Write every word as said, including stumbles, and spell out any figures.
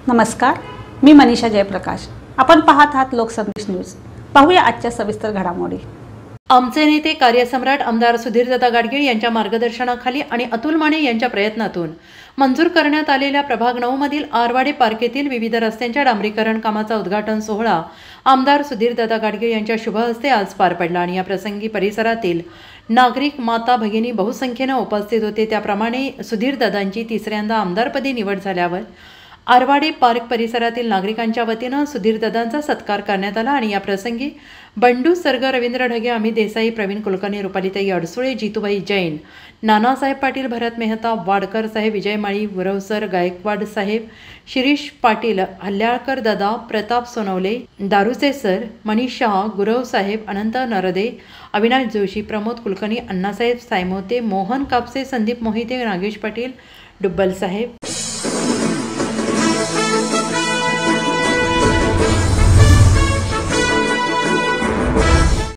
नमस्कार, मी मनीषा जयप्रकाश। आपण पाहत आहात लोकसंदेश न्यूज। पाहूया आजच्या सविस्तर घडामोडी। आमचे नेते कार्यसम्राट आमदार सुधीरदादा गाडगीळ यांच्या मार्गदर्शनाखाली आणि अतुल माने यांच्या प्रयत्नातून मंजूर करण्यात आलेल्या प्रभाग नऊ मधील आरवाडे पार्क येथील विविध रस्त्यांच्या डांबरीकरण कामाचा उद्घाटन सोहळा आमदार सुधीरदादा गाडगीळ यांच्या शुभ हस्ते आज पार पडला आणि या प्रसंगी परिसरातील नागरिक, माता भगिनी बहुसंख्येने उपस्थित होते। त्याप्रमाणे सुधीरदादांची तिसऱ्यांदा आमदारपदी निवड झाल्यावर आरवाडे पार्क परिसरातील नागरिकांच्या वतीने सुधीरदादांचा सत्कार करण्यात आला आणि या प्रसंगी बंडू सर्ग, रवींद्र ढगे, अमित देसाई, प्रवीण कुलकर्णी, रुपालीताई अडसुळे, जितूबाई जैन, नानासाहेब पाटील, भरत मेहता, वाडकर साहेब, विजय माळी, गुरवसर, गायकवाड साहेब, शिरीष पाटील, हल्याळकर दादा, प्रताप सोनवले, दारुचे सर, मनीष शाह, गुरव साहेब, अनंत नरदे, अविनाश जोशी, प्रमोद कुलकर्णी, अण्णासाहेब सायमोते, मोहन कापसे, संदीप मोहिते, नागेश पाटील, डुब्बल साहेब।